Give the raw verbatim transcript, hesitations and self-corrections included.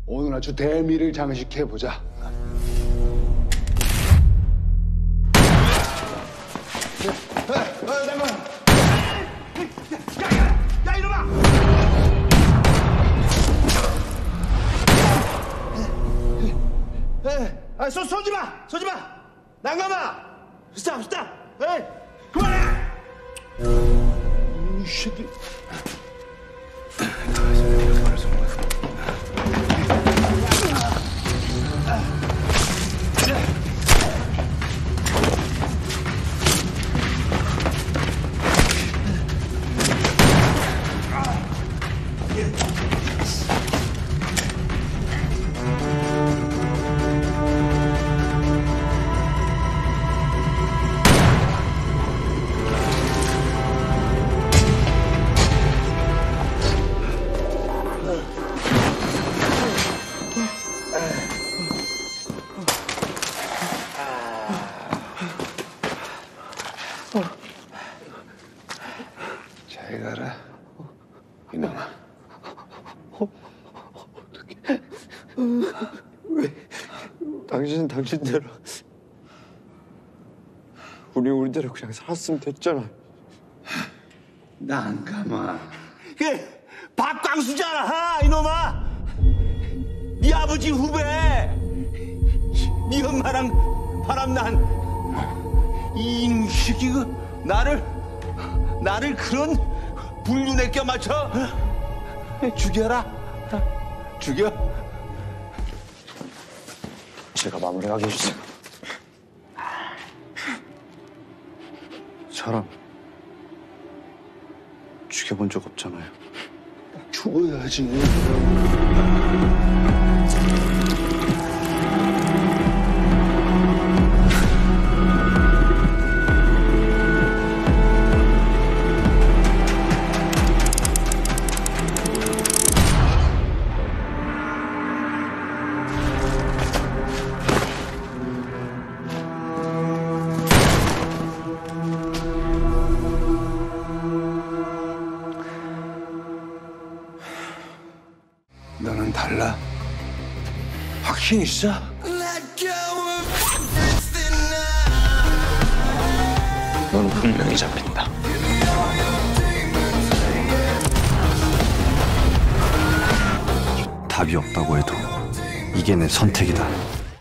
오늘 아주 대미를 장식해보자. 야, 이놈아! 아, 쏘, 쏘지 마! 쏘지 마! 난감아! 스탑, 스탑! 에이, 그만해! 이 새끼. 잘 가라, 이놈아. 어, 어떡해. 왜? 당신은 당신대로. 우리 우리대로 그냥 살았으면 됐잖아. 난감아. 그 박광수잖아, 이놈아! 네 아버지 후배! 네 엄마랑 바람난 이 새끼 그 나를 나를 그런 불륜에 껴맞춰 죽여라. 죽여. 제가 마무리하게 해주세요. 사람 죽여본 적 없잖아요. 죽어야지. 너는 달라. 확신 있어? 넌 분명히 잡힌다. 답이 없다고 해도 이게 내 선택이다.